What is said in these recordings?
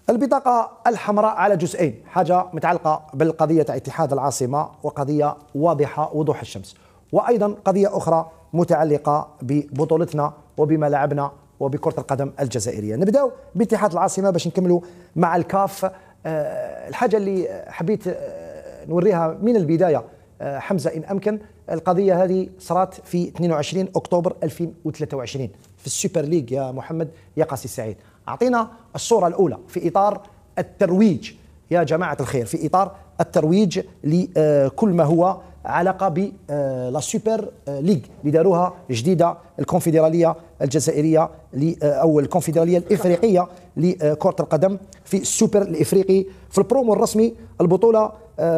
البطاقة الحمراء على جزئين، حاجة متعلقة بالقضية تاع اتحاد العاصمة وقضية واضحة وضوح الشمس، وأيضا قضية أخرى متعلقة ببطولتنا وبما لعبنا وبكرة القدم الجزائرية. نبداو باتحاد العاصمة باش نكملوا مع الكاف. الحاجة اللي حبيت نوريها من البداية حمزة إن أمكن، القضية هذه صارت في 22 أكتوبر 2023 في السوبر ليج يا محمد يا قاسي سعيد. أعطينا الصورة الأولى في إطار الترويج يا جماعة الخير، في إطار الترويج لكل ما هو علاقة بلا سوبر ليج اللي داروها جديدة الكونفدرالية الجزائرية أو الكونفدرالية الإفريقية لكرة القدم في السوبر الإفريقي. في البرومو الرسمي البطولة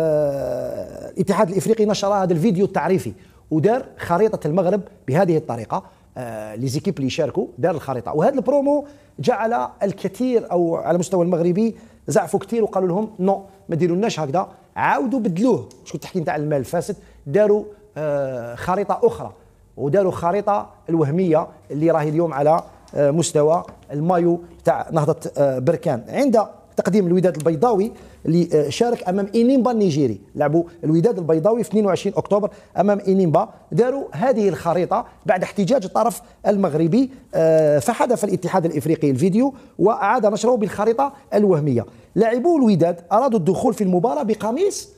الاتحاد الإفريقي نشر هذا الفيديو التعريفي ودار خريطة المغرب بهذه الطريقة. لي زيكيب اللي يشاركوا دار الخريطة، وهذا البرومو جعل الكثير أو على المستوى المغربي زعفوا كثير وقالوا لهم نو ما ديرولناش هكذا، عاودوا بدلوه. شكون التحكيم تاع المال الفاسد، داروا خريطة أخرى وداروا خريطة الوهمية اللي راهي اليوم على مستوى المايو تاع نهضة بركان. عند تقديم الوداد البيضاوي اللي شارك امام انيمبا النيجيري، لعبوا الوداد البيضاوي في 22 اكتوبر امام انيمبا، داروا هذه الخريطه بعد احتجاج الطرف المغربي، فحذف الاتحاد الافريقي الفيديو واعاد نشره بالخريطه الوهميه. لاعبو الوداد ارادوا الدخول في المباراه بقميص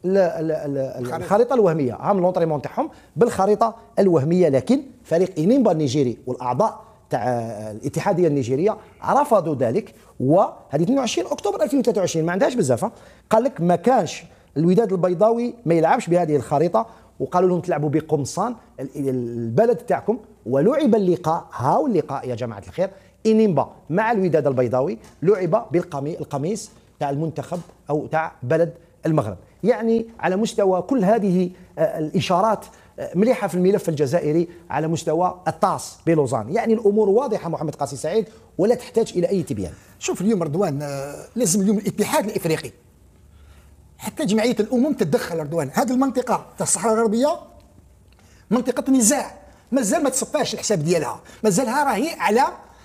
الخريطه الوهميه، هم لونطريمون تاعهم بالخريطه الوهميه، لكن فريق انيمبا النيجيري والاعضاء تاع الاتحاديه النيجيريه رفضوا ذلك. وهذه 22 اكتوبر 2023 ما عندهاش بزاف، قال لك ما كانش الوداد البيضاوي ما يلعبش بهذه الخريطه، وقالوا لهم تلعبوا بقمصان البلد تاعكم. ولعب اللقاء، هاو اللقاء يا جماعه الخير، انيمبا مع الوداد البيضاوي لعب بالقميص تاع المنتخب او تاع بلد المغرب. يعني على مستوى كل هذه الاشارات مليحه في الملف الجزائري على مستوى الطاس بلوزان، يعني الامور واضحه محمد قاسي سعيد ولا تحتاج الى اي تبيان. شوف اليوم رضوان، لازم اليوم الاتحاد الافريقي حتى جمعيه الامم تتدخل. رضوان، هذه المنطقه تاع الصحراء الغربيه منطقه نزاع، مازال ما تصفاش الحساب ديالها، مازالها راهي على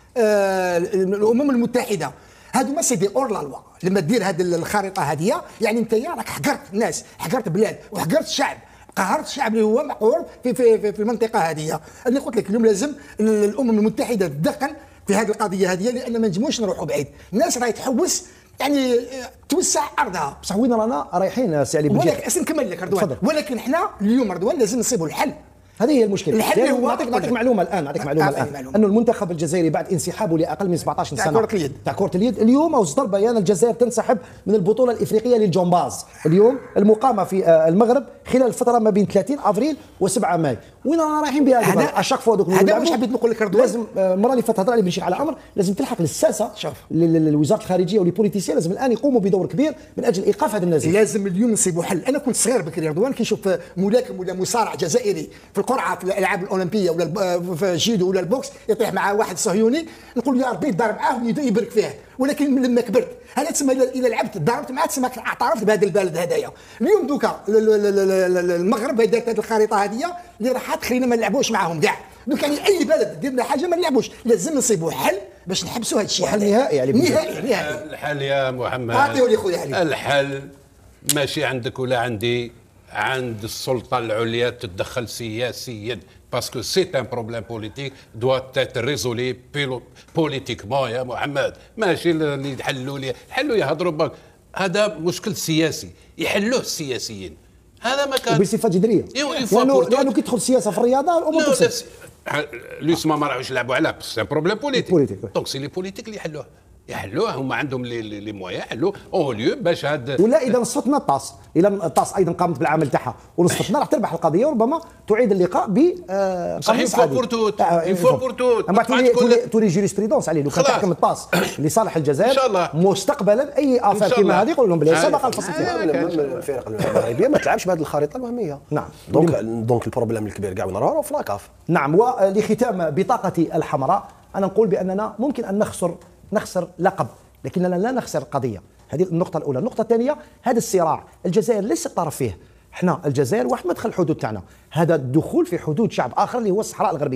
الامم المتحده. هادو ما سيدي اور لا لوا. لما دير هذه الخريطه هذه يعني انت راك حقرت الناس، حقرت بلاد وحقرت الشعب، قهرت الشعب اللي هو مقهور في المنطقه هذه. انا قلت لك اليوم لازم الامم المتحده تدخل في هذه القضيه هذه، لان ما نجموش نروحوا بعيد. الناس راهي تحوس يعني توسع ارضها. بصح وين رانا رايحين سي علي بن ولكن نكمل لك رضوان، ولكن احنا اليوم رضوان لازم نصيبوا الحل. هذه هي المشكله. الحل هو نعطيك معلومه الان، انه المنتخب الجزائري بعد انسحابه لاقل من 17 سنه تاع كره اليد، اليوم اصدر بيان الجزائر تنسحب من البطوله الافريقيه للجمباز اليوم المقامه في المغرب خلال الفتره ما بين 30 افريل و7 ماي. وين رانا رايحين بهذا؟ اشاك فوا دوك هذا واش حبيت نقول لك رضوان. لازم المره اللي فاتت هضر علي بن شيخ على امر لازم تلحق للساسه، لوزاره الخارجيه وللبوليتيسيين، لازم الان يقوموا بدور كبير من اجل ايقاف هذا النزيف. لازم اليوم نصيبوا حل. انا كنت صغير بكري رضوان كي نشوف ملاكم ولا مصارع جزائري في القرعه في الالعاب الاولمبيه ولا في الجيدو ولا البوكس يطيح مع واحد صهيوني، نقول يا ربي يضرب معاه ويبارك فيه. ولكن لما كبرت هذا تسمى اذا لعبت ضربت معاه تسمى اعترفت بهذا البلد هذايا. اليوم دوكا المغرب دارت هذه الخريطه هذه اللي راح تخلينا ما نلعبوش معاهم كاع. دوك يعني اي بلد دير لنا حاجه ما نلعبوش، لازم نصيبوا حل باش نحبسوا هذا الشيء. حل نهائي يعني نهائي. الحل يا محمد اعطيوا لي خويا علي. الحل ماشي عندك ولا عندي، عند السلطه العليا تتدخل سياسيا. Parce que c'est un problème politique doit être résolu politiquement يا محمد. ماشي اللي يحلوا يهضروا بك، هذا مشكل سياسي يحلوه السياسيين. هذا ما كان بصفه جذريه، لانه كي تدخل السياسه في الرياضه الامور تفسد. لوسما ما راحوش يلعبوا على سي بروبليم بوليتيك. دونك سي لي بوليتيك اللي يحلوه هم عندهم لي مويا يحلوا اون ليو باش هاد. ولا اذا نصفتنا الطاس، اذا الطاس ايضا قامت بالعمل تاعها ونصفتنا راح تربح القضيه وربما تعيد اللقاء بقميص عادي. يفو بور توت اما تولي جوريسبريدونس عليه لو كان تحكم الطاس لصالح الجزائر ان شاء الله مستقبلا اي افاق كيما هذه يقولوا لهم بلي سبق الفصل فيها. الفرق المغربيه ما تلعبش بهذه الخريطه الوهميه. نعم، دونك البروبليم الكبير كاع وين راهو في لاكاف. نعم. ولختام بطاقتي الحمراء انا نقول باننا ممكن ان نخسر لقب، لكننا لا نخسر قضيه. هذه النقطة الأولى. النقطة الثانية، هذا الصراع الجزائر ليس الطرف فيه، احنا الجزائر واحد ما دخل الحدود تاعنا، هذا الدخول في حدود شعب آخر اللي هو الصحراء الغربية.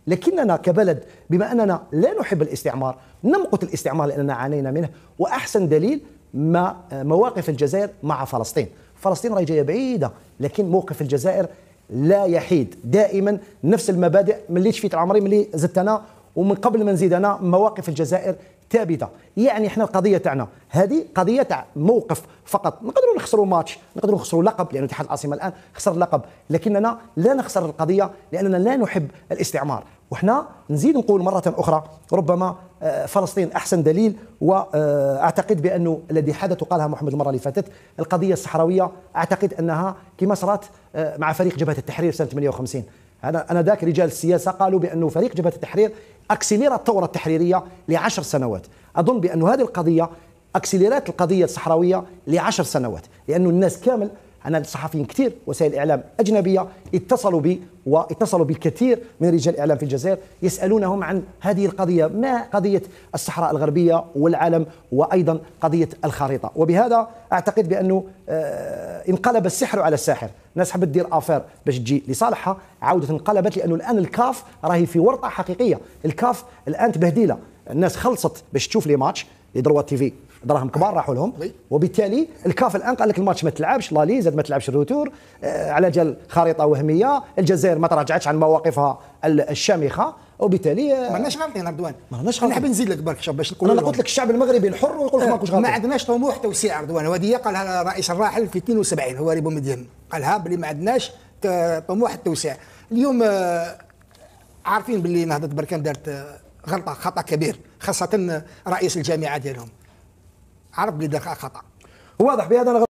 لكننا كبلد بما أننا لا نحب الاستعمار نمقت الاستعمار لأننا عانينا منه. وأحسن دليل ما مواقف الجزائر مع فلسطين. فلسطين راهي جاية بعيدة، لكن موقف الجزائر لا يحيد، دائما نفس المبادئ. ملي شفيت العمري ملي زدت أنا ومن قبل ما نزيد أنا، مواقف الجزائر ثابته. يعني احنا القضيه تاعنا هذه قضيه تاع موقف فقط. نقدروا نخسروا ماتش، نقدروا نخسروا لقب، لان اتحاد العاصمه الان خسر اللقب، لكننا لا نخسر القضيه لاننا لا نحب الاستعمار. وحنا نزيد نقول مره اخرى ربما فلسطين احسن دليل. واعتقد بانه الذي حدث وقالها محمد المره اللي فاتت، القضيه الصحراويه اعتقد انها كما صارت مع فريق جبهه التحرير سنه 58. أنا ذاك رجال السياسة قالوا بأنه فريق جبهة التحرير أكسليرا الثورة التحريرية ل10 سنوات. أظن بأن هذه القضية أكسليرات القضية الصحراوية ل10 سنوات، لأنه الناس كامل، أنا الصحفيين كثير وسائل إعلام أجنبية اتصلوا بي واتصلوا بالكثير من رجال الإعلام في الجزائر يسألونهم عن هذه القضية، ما قضية الصحراء الغربية والعالم وأيضا قضية الخريطة. وبهذا أعتقد بأنه انقلب السحر على الساحر. الناس حبت دير افير باش تجي لصالحها، عاودت انقلبت، لانه الان الكاف راهي في ورطه حقيقيه. الكاف الان تبهديله، الناس خلصت باش تشوف لي ماتش لدروات تي في، دراهم كبار راحوا لهم، وبالتالي الكاف الان قال لك الماتش ما تلعبش، لا ليزاد ما تلعبش الروتور، على جال خريطه وهميه، الجزائر ما تراجعتش عن مواقفها الشامخه، وبالتالي ما لناش غالطين رضوان. ما لناش غالطين. نحب نزيد لك برك شوف باش نقول. انا قلت لك الشعب المغربي الحر ويقول لك ماكوش غالطين. ما عندناش طموح توسيع رضوان، وهذه قالها الرئيس الراحل في 72 هو ريبو مدين، قالها بلي ما عندناش طموح التوسيع. اليوم عارفين باللي نهضه بركان دارت خطا كبير، خاصه رئيس الجامعه ديالهم عرف بلي دار خطا واضح. بهذا